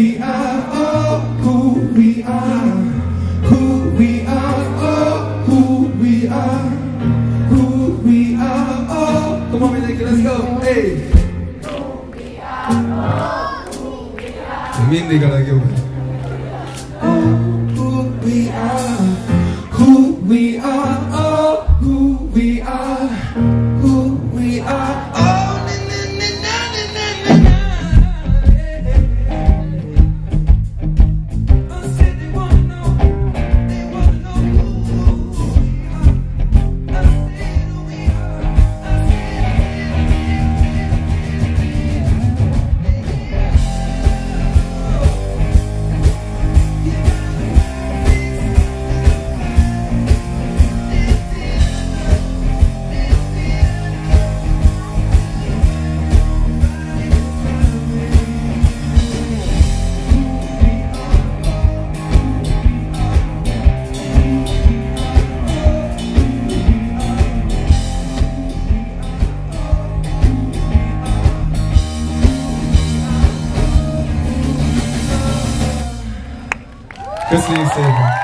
we are, oh, who we are, who we are, oh, who we are, who we are, oh. Come on, Milenki, let's go. Hey. Who we are, oh, who we are. Hindi ka lagi ba? Who we are, who we are, oh, who we are, who we are, oh. Köszönjük szépen!